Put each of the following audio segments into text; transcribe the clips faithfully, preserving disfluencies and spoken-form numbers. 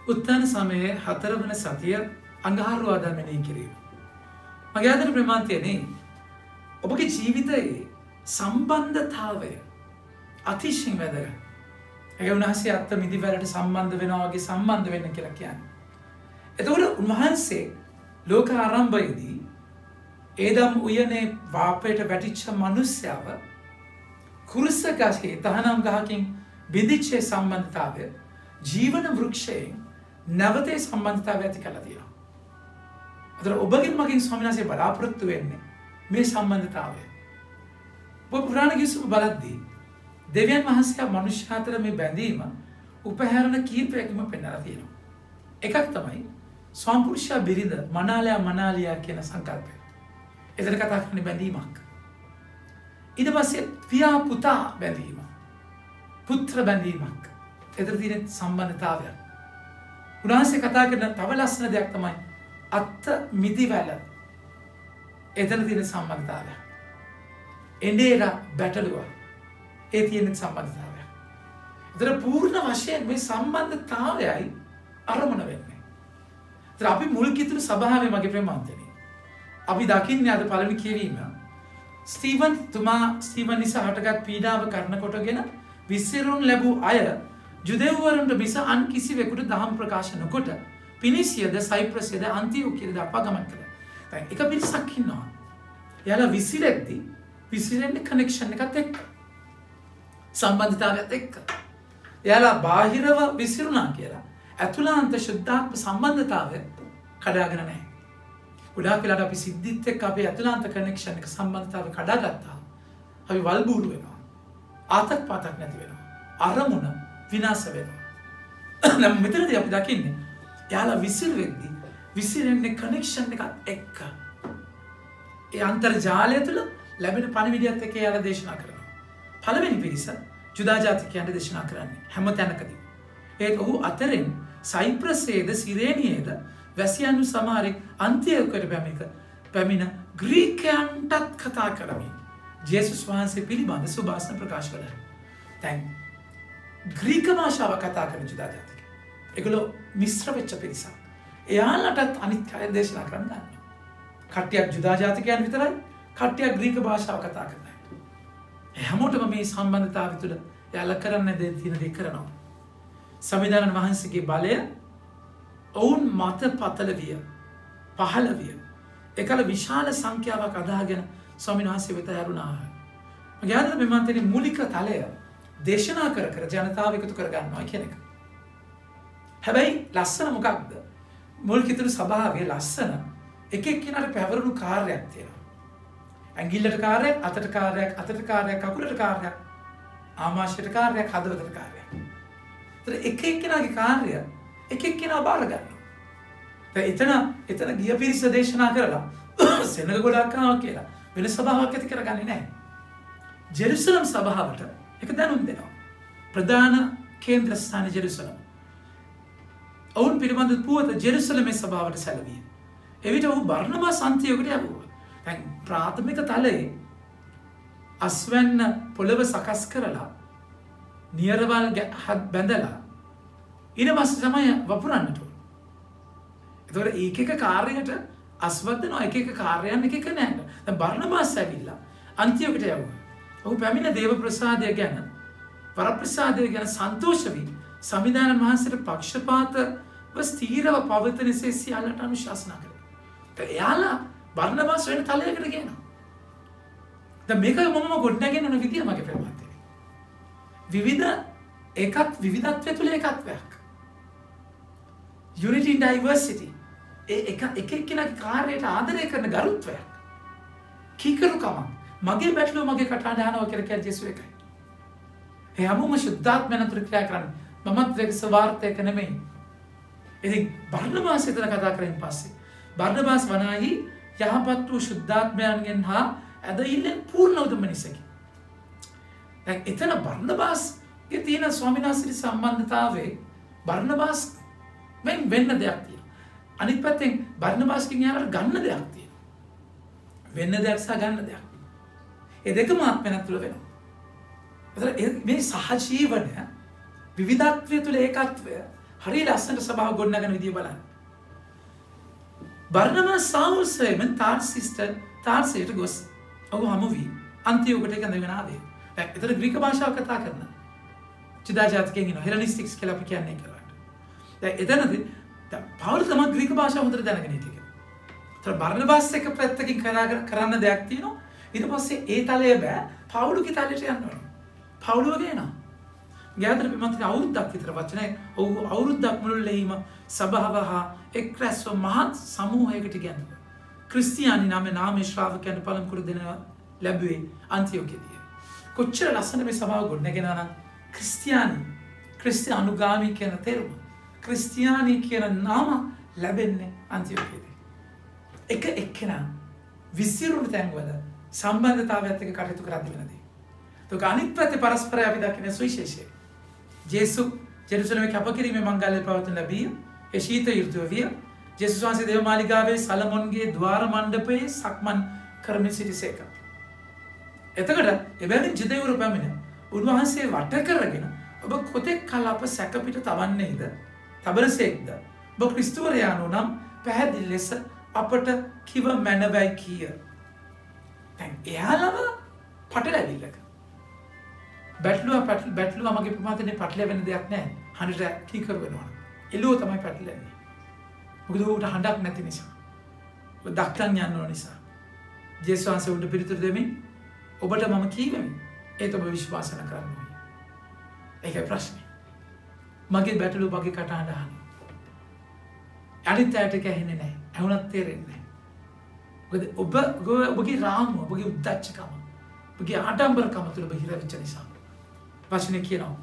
උත්තාන සමයේ හතරවන සතිය අඟහරුවාදා මෙනෙහි කිරීම. මගේ ආදර ප්‍රමාන්තයනේ ඔබගේ ජීවිතයේ සම්බන්ධතාවය අතිශයින් වැදගත්. ඒ උන්වහන්සේ අත්ත මිදිවලට සම්බන්ධ වෙනවා වගේ සම්බන්ධ වෙන්න කියලා කියන්නේ. එතකොට උන්වහන්සේ ලෝක ආරම්භයේදී ඒදම් උයනේ වාපයට වැටිච්ච මිනිස්යාව කුරුස ගහේ තහනම් ගහකින් බිඳිච්ච සම්බන්ධතාවය ජීවන වෘක්ෂයෙන් නැවතේ සම්බන්ධතාවය ඇති කළා තියෙනවා. අතන ඔබගෙන් මගෙන් ස්වාමීන් වහන්සේ බලාපොරොත්තු වෙන්නේ මේ සම්බන්ධතාවය. ඔබ පුරාණ කිව්සම බලද්දී දෙවියන් වහන්සේ මනුෂ්‍ය අතර මේ බැඳීම උපහැරණ කීපයකින්ම පෙන්වලා තියෙනවා. එකක් තමයි සම්පුරුෂයා බිරිඳ මනාලයා මනාලියා කියන සංකල්පය. එතන කතා කරන්නේ බැඳීමක්. ඊට පස්සේ පියා පුතා බැඳීම. පුත්‍ර බැඳීමක්. එතන තියෙන සම්බන්ධතාවය. උන්වහන්සේ කතා කරන තව ලස්සන දෙයක් තමයි අත්ත මිදිවැල. එතන තියෙන සම්බන්ධතාවය. එඬේර බැටළුව. ඒ තියෙන සම්බන්ධතාවය. එතන පූර්ණ වශයෙන් මේ සම්බන්ධතාවයයි අරමුණ වෙන්නේ. එතන අපි මුල් කිතුණු සභාවේ මගේ ප්‍රේමාන්තනේ. අපි දකින්නේ අද පළවෙනි කියවීම ස්ටීවන් තුමා ස්ටීවන් නිසා හටගත් පීඩාව කරන කොටගෙන විසිරුම් ලැබූ අය ජුදෙව්වරුන්ට මිස අන් කිසිවෙකුට දහම් ප්‍රකාශ නොකොට පිනිසියද සයිප්‍රසයද අන්තිෝකියද අපා ගමන් කළා. දැන් එක පිරිසක් ඉන්නවා. එයාලා විසිරෙද්දී විසිරෙන්නේ කනෙක්ෂන් එකත් එක්ක. සම්බන්ධතාවයත් එක්ක. එයාලා බාහිරව විසිරුණා කියලා ඇතුළාන්ත ශුද්ධාත්ම සම්බන්ධතාවය කඩාගෙන නැහැ. ගොඩාක් වෙලාවට අපි සිද්ධිත් එක්ක අපේ ඇතුළාන්ත කනෙක්ෂන් එක සම්බන්ධතාවය කඩාගත්තා. අපි වල්බూరు වෙනවා. ආතක් පාතක් නැති වෙනවා. අරමුණ විනාශ වෙනවා. නම් මෙතනදී අපි දකින්නේ යාලා විසිරෙද්දී විසිරෙන්නේ කනෙක්ෂන් එකත් එක්ක. ඒ අන්තර්ජාලය තුළ ලැබෙන පණිවිඩයත් එක්ක යාලා දේශනා කරනවා. පළවෙනි පිරිස ජුදා ජාතිකයන්ට දේශනා කරන්නේ හැම තැනකදී. ඒත් ඔහු අතරින් සයිප්‍රසයේද සිරේනියේද වැසියන්ු සමහරෙක් අන්තිෝකයට පැමික පැමිණ ග්‍රීකයන්ටත් කතා කරමින් ජේසුස් වහන්සේ පිළිබඳ සුභාෂණ ප්‍රකාශ කළා. දැන් ග්‍රීක භාෂාව කතා කරන ජුදා ජාතිකයෝ. ඒගොල්ලෝ මිශ්‍ර වෙච්ච පිරිසක්. එයාලටත් අනිත් අය දේශනා කරන්න ගන්නවා. කට්ටියක් ජුදා ජාතිකයන් විතරයි, කට්ටියක් ග්‍රීක භාෂාව කතා කරනවා. හැමෝටම මේ සම්බන්ධතාවය තුළ එයාලා කරන්න දේ තියෙන දේ කරනවා. සංවිධානන වහන්සේගේ බලය ඔවුන් මත පතල විය, පහළ විය. එකල විශාල සංඛ්‍යාවක් අදාගෙන ස්වාමීන් වහන්සේ වෙත හැරුණාහ. මගේ ආදර මෙමන්තේ මූලික තලය දේශනා කර කර ජනතාව එකතු කර ගන්නවා කියන එක. හැබැයි ලස්සන මොකක්ද? මුල් කිතුණු සභාවේ ලස්සන එක එක්කිනාට පැවරුණු කාර්යයක් තියෙනවා. ඇඟිල්ලට කාර්යයක්, අතට කාර්යයක්, අතට කාර්යයක්, කකුලට කාර්යයක්, ආමාශයට කාර්යයක්, හදවතට කාර්යයක්. ඒතර එක එක්කිනාගේ කාර්ය එක එක්කිනා බාර ගන්නවා. දැන් එතන එතන ගිය පිරිස දේශනා කරලා සෙනග ගොඩක් ආවා කියලා වෙන සභාවක් ඇති කරගන්නේ නැහැ. ජෙරුසලම් සභාවට එක දැනුම් දෙනවා. ප්‍රධාන කේන්ද්‍ර ස්ථාන ජෙරුසලම්. ඔවුන් පිළිබඳ පුවත ජෙරුසලමේ සභාවට සැලවිය. එවිට ඔහු බර්නබාස් අන්තිෝකට යවුවා. දැන් ප්‍රාථමික තලයේ අස්වැන්න පොළව සකස් කරලා නියරවල් බැඳලා ඊට පස්සේ තමයි වපුරන්නට ඕන. ඒතකොට එක එක කාර්යයකට අස්වත් දෙනවා, එක එක කාර්යයන් එක එක නෑන. දැන් බර්නබාස් ඇවිල්ලා අන්තිෝකට යවුවා. ඔහු පැමිණ දේව ප්‍රසාදය ගැන, වරප්‍රසාදය ගැන සන්තෝෂ වී සංවිධානන් වහන්සේට පක්ෂපාතව ස්ථීරව පවතින සේ සියල්ලට අනුශාසනා කළා. දැන් එයාලා බර්නබාස් වෙන තලයකට ගේනවා. දැන් මේක මම ගොඩනගෙන යන විදිය මගේ ප්‍රමාණය. විවිධ එකත් විවිධත්වය තුළ එකත්වයක්. Unity in diversity. ඒ එක එක එක්කෙනාගේ කාර්යයට ආදරය කරන ගරුත්වයක්. කීකරුකම. මගේ බැටළුව මගේ කටහඬ අහනවා කියලා කියන්නේ ජේසුස් එකයි. ඒ හැමෝම ශුද්ධාත්මයන් අතර ක්‍රියා කරන්නේ. මමත් එක්ක ස්වාර්ථයක නෙමෙයි. ඉතින් බර්නබාස් එතන කතා කරමින් පස්සේ බර්නබාස් වනාහි යහපත් වූ ශුද්ධාත්මයන්ගෙන් හා ඇදහිල්ලෙන් පූර්ණ උතුම් මිනිසෙකි. දැන් එතන බර්නබාස්ගේ තියෙන ස්වාමීන් වහන්සේගේ සම්බන්ධතාවයේ බර්නබාස් වෙන් වෙන්න දෙයක් තියෙනවා. අනිත් පැත්තෙන් බර්නබාස්ගෙන් යාවට ගන්න දෙයක් තියෙනවා. වෙන්න දෙයක් සහ ගන්න දෙයක්. ඒ දෙකම ආත්මයක් තුළ වෙනවා. මේ සහජීවනය විවිධත්වය තුළ ඒකත්වය හරි ලස්සනට සභාව ගොඩනගන විදිය බලන්න. බර්නබාස් සාවුල් සෙමන් තාර්සිස්ට තාර්සයට ගොස් ඔහු හමු වී අන්තිෝකට කැඳගෙන ආවේ. දැන් ඒතර ග්‍රීක භාෂාව කතා කරන ජුදා ජාතිකයන් ඉන්නවා හෙලනිස්ටික්ස් කියලා අපි කියන්නේ කරාට. දැන් එතනදී දැන් පවුල් තමයි ග්‍රීක භාෂාව හොඳට දැනගෙන හිටියේ. ඒතර බර්නබාස් එක පැත්තකින් කරන්න දෙයක් තියෙනවා. ඊට පස්සේ ඒ තලය බෑ පවුලුගේ තලයට යන්න ඕනේ. පවුලුව ගේනවා. ගෑදර පිමන්තින අවුරුද්දක් විතර වචනය ඔහු අවුරුද්දක් මුළුල්ලෙහිම සභාව හා එක් රැස්ව මහත් සමූහයකට ගැන්ව. ක්‍රිස්තියානි නාම නාමේ ශ්‍රාවකයන්ට පළමුකුරු දෙනවා ලැබුවේ අන්තිෝකයේදී. කොච්චර ලස්සන මේ සභාව ගොඩනගෙන නම් ක්‍රිස්තියානි ක්‍රිස්ති අනුගාමී කියන තේරුම ක්‍රිස්තියානි කියන නාම ලැබෙන්නේ අන්තිෝකයේදී. එක එක්කෙනා විසිරුණු තැන්වල සම්බන්ධතාවයත් එක්ක කටයුතු කරද්දී වෙනදී. તો අනිත් පැත්තේ පරස්පරය අපි දකින සුවිශේෂය. ජේසු ජෙරුසලමේ කැපකිරීමේ මංගල්‍ය පවත්වන ලැබිය ඒ ශීත ඍතුව විය. ජේසුස් වහන්සේ දේවමාලිගාවේ සලමොන්ගේ ద్వාර මණ්ඩපයේ සක්මන් කරමින් සිටිසේක. එතකොට එබැවින් ජිදෙවරු පැමිණ උන්වහන්සේ වට කරගෙන ඔබ කොතෙක් කල අප සැක පිට තවන්නේද? තබරසේක්ද? ඔබ ක්‍රිස්තුවරයාණෝ නම් පැහැදිලි ලෙස අපට කිව මැනවයි කීය. දැන් එයාලම පටලැවිල්ලක බැටලුව පැටල් බැටලුව මගේ ප්‍රමාදනේ පටලැවෙන දෙයක් නැහැ. හඬට කීකර වෙනවා. එළුව තමයි පැටලෙන්නේ. මොකද ඌට හඬක් නැති නිසා. ඔබ දක්කන් යන්න ඕන නිසා. ජේසුස් වහන්සේ උඩ පිළිතුරු දෙමින් ඔබට මම කීවෙමි. ඒක ඔබ විශ්වාස කරන්න ඕනේ. ඒකයි ප්‍රශ්නේ. මගේ බැටලුව මගේ කටහඬ අහන්නේ. අනිත් අයට කැහෙන්නේ නැහැ. ඇහුණත් තේරෙන්නේ නැහැ. මොකද ඔබ ඔබගේ රාමුව, ඔබගේ උද්දච්චකම, ඔබගේ ආඩම්බරකම තුළ ඔබ හිරවිච්ච නිසා. වචනේ කියනවා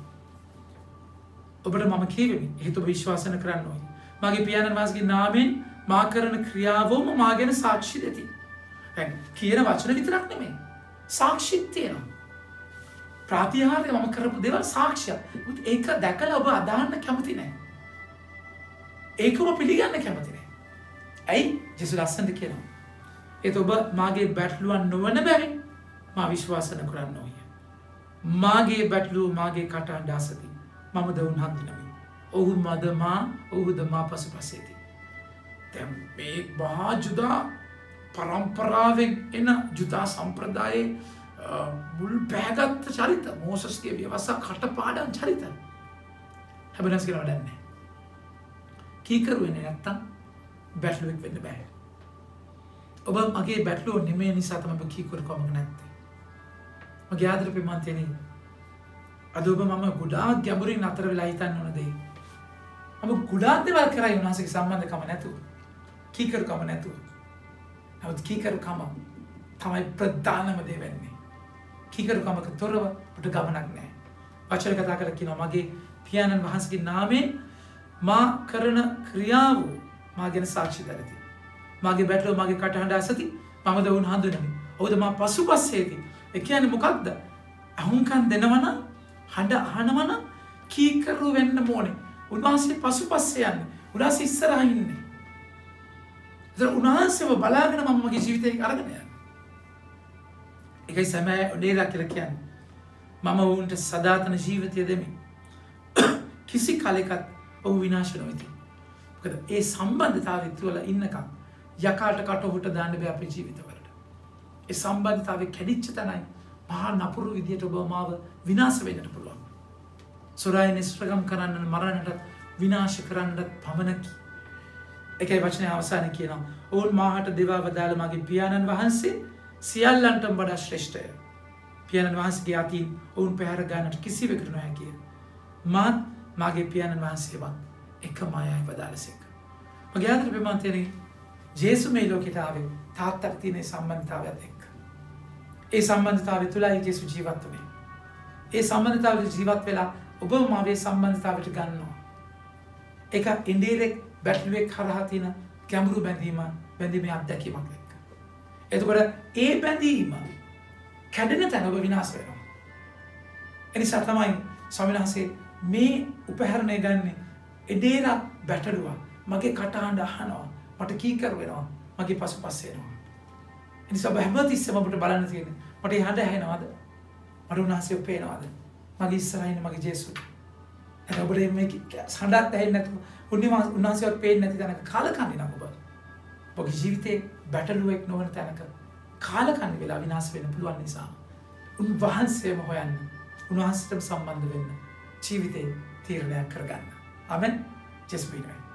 ඔබට මම කියවෙමි ඒත් ඔබ විශ්වාස කරන්න ඕනේ. මගේ පියාණන් වහන්සේගේ නාමයෙන් මා කරන ක්‍රියාවෝම මා ගැන සාක්ෂි දෙති. දැන් කියන වචන විතරක් නෙමෙයි. සාක්ෂිත් තියෙනවා. ප්‍රාතිහාර්ය මම කරපු දේවල් සාක්ෂියක්. ඒක දැකලා ඔබ අදහන්න කැමති නැහැ. ඒක ඔබ පිළිගන්න කැමති නැහැ. ඇයි? ජේසුස් ලස්සනට කියනවා. ඒත් ඔබ මාගේ බැටළුවන් නොවන බැවින් මා විශ්වාස කරන්න ඕනේ. මාගේ බැටළුව මාගේ කටහඬ අසති. මම ද උන්හඳුනමි. ඔහු මද මා ඔහුද මා පසුපසේති. දැන් මේ මහා ජුදා පරම්පරාවෙන් එන ජුදා සම්ප්‍රදායේ මුල් පෑගත්ත චරිත මෝසස්ගේ ව්‍යවස්ථා කටපාඩම් චරිත. හැබැයි නැස් කියලා වැඩක් නැහැ. කීකරු වෙන්නේ නැත්තම් බැටළුවෙක් වෙන්න බෑ. ඔබ මගේ බැටළුව නෙමෙයි නිසා තමයි ඔබ කීකරුකමක් නැත්තේ. මගේ ආදර ප්‍රේමන්තයනි අද ඔබ මම ගොඩාක් ගැඹුරින් අතර වෙලා හිතන්න ඕන දෙයක්. මම ගොඩාක් දේවල් කරා යුනාසික සම්බන්ධකම නැතුව. කීකරුකම නැතුව. නමුත් කීකරුකම තමයි ප්‍රධානම දේ වෙන්නේ. කීකරුකමක තොරව අපිට ගමනක් නැහැ. වචන කතා කරලා කියනවා මගේ පියාණන් වහන්සේගේ නාමයෙන් මා කරන ක්‍රියාව මා ගැන සාක්ෂි දරති. මාගේ බැටළුව මාගේ කටහඬ අසති. මම ද වුන් හඳුනමි. ඔහුද මා පසුපස්සේති. ඒ කියන්නේ මොකක්ද? අහුම්කම් දෙනවනම් හඬ අහනවනම් කීකරු වෙන්න ඕනේ. උන්වහන්සේ පසුපස්සේ යන්නේ. උන්වහන්සේ ඉස්සරහා ඉන්නේ. ඒතර උන්වහන්සේව බලාගෙන මම මගේ ජීවිතේ අරගෙන යනවා. ඒකයි සමය ඔඩේලා කියලා කියන්නේ. මම වුන්ට සදාතන ජීවිතය දෙමි. කිසි කාලයකට ඔහු විනාශ නොවෙති. මොකද ඒ සම්බන්ධතාවය තුළ ඉන්නකම් යකාට කට උහුට දාන්න බෑ අපේ ජීවිතවලට. ඒ සම්බන්ධතාවය කැඩිච්ච තැනයි මහා නපුරු විදියට ඔබ මාව විනාශ වෙන්නට පුළුවන්. සොරායි නිස්්‍රගම් කරන්න මරණට විනාශ කරන්නට පමණකි. එකයි වචනය අවසාන කියනවා. ඔවුන් මාහට දෙවා වදාළ මගේ පියාණන් වහන්සේ සියල්ලන්ටම වඩා ශ්‍රේෂ්ඨය. පියාණන් වහන්සේගේ අතින් ඔවුන් පැහැර ගන්නට කිසිවෙකුට නොහැකිය. මාත් මාගේ පියාණන් වහන්සේවත් එකම අයයි වදාළසේක. මගේ ආදර ප්‍රේමන්තයනි ජේසු මේ ලෝකෙට ආවේ තාත්තට තියෙන සම්බන්ධතාවයත් එක්ක. ඒ සම්බන්ධතාවය තුළයි ජේසු ජීවත් වුණේ. ඒ සම්බන්ධතාවයට ජීවත් වෙලා ඔබ මාගේ සම්බන්ධතාවයට ගන්නවා. ඒක ඉන්ඩිරෙක්ට් බැටළුවෙක් හරහා තියෙන ගැඹුරු බැඳීම බැඳීමේ අත්දැකීමක් එක්ක. එතකොට ඒ බැඳීම කැඩෙන තැන ඔබ විනාශ වෙනවා. එනිසා තමයි ස්වාමීන් වහන්සේ මේ උපහරණය ගන්නේ එදේරා බැටළුවා මගේ කටහඬ අහනවා මට කීකරු වෙනවා මගේ පසුපස්සේ එනවා. එනිසා හැමතිස්සෙම ඔබට බලන්න තියෙන්නේ මට ඒ හඬ ඇහෙනවද? මට උන්වහන්සේ පේනවද? මගේ ඉස්සරහින් මගේ ජේසුස්. දැන් ඔබට මේ සඳහත් ඇහෙන්නේ නැතුව උන්වහන්සේ උන්වහන්සේවත් පේන්නේ නැති තැනක කාලකන්ණි නම් ඔබ. ඔබගේ ජීවිතේ බැටළුවෙක් නොවන තැනක කාලකන්ණි වෙලා විනාශ වෙන්න පුළුවන් නිසා උන්වහන්සේම හොයන්න. උන්වහන්සේටම සම්බන්ධ වෙන්න. ජීවිතේ තීරණයක් කරගන්න. ආමෙන්. just be right.